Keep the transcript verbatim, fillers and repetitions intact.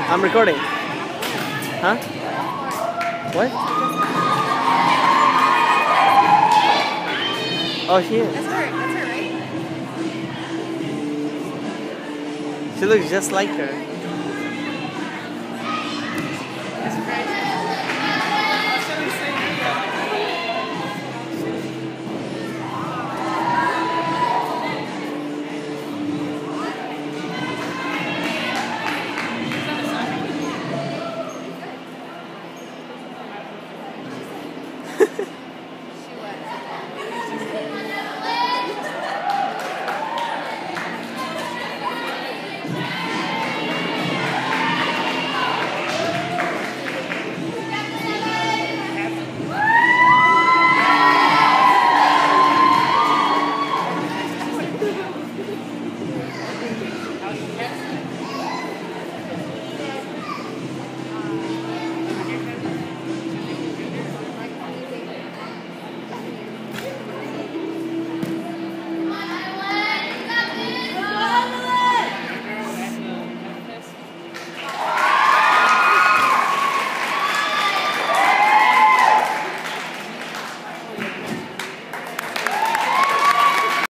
I'm recording. Huh? What? Oh, she is. That's her. That's her, right? She looks just like her.